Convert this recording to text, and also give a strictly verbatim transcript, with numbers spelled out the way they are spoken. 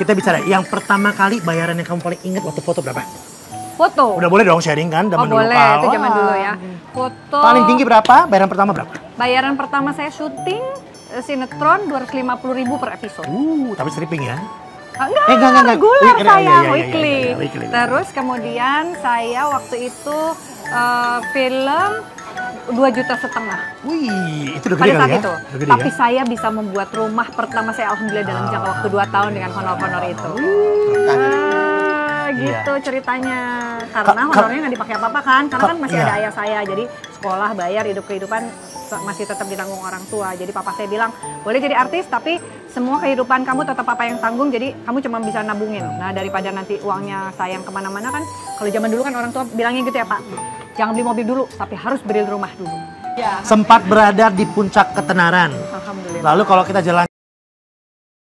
kita bicara. Yang pertama kali bayaran yang kamu paling ingat waktu foto berapa? Foto? Udah boleh dong sharing kan? Oh dulu, boleh, Pak. itu zaman dulu ya. Foto. Paling tinggi berapa? Bayaran pertama berapa? Bayaran pertama saya syuting sinetron dua ratus lima puluh ribu per episode. Uh, tapi stripping ya? Ah, enggak, eh, enggak, enggak, enggak. reguler Wih, saya, iya, iya, iya, weekly. iya, iya, weekly. Terus kemudian saya waktu itu uh, film dua juta setengah. Wih, itu udah gede Pada saat kali ya? itu. Udah gede, Tapi ya? saya bisa membuat rumah pertama saya alhamdulillah dalam jangka waktu dua tahun dengan honor-honor itu. Berkah. Ah, gitu Iya. ceritanya. Karena Ka- ka- honornya nggak dipakai apa-apa kan. Karena Ka- kan masih iya. ada ayah saya. Jadi sekolah, bayar, hidup kehidupan masih tetap ditanggung orang tua. Jadi papa saya bilang, boleh jadi artis tapi semua kehidupan kamu tetap papa yang tanggung. Jadi kamu cuma bisa nabungin. Nah daripada nanti uangnya sayang kemana-mana kan. Kalau zaman dulu kan orang tua bilangnya gitu ya Pak. Jangan beli mobil dulu, tapi harus beli rumah dulu. Ya. Sempat berada di puncak ketenaran. Alhamdulillah. Lalu kalau kita jalan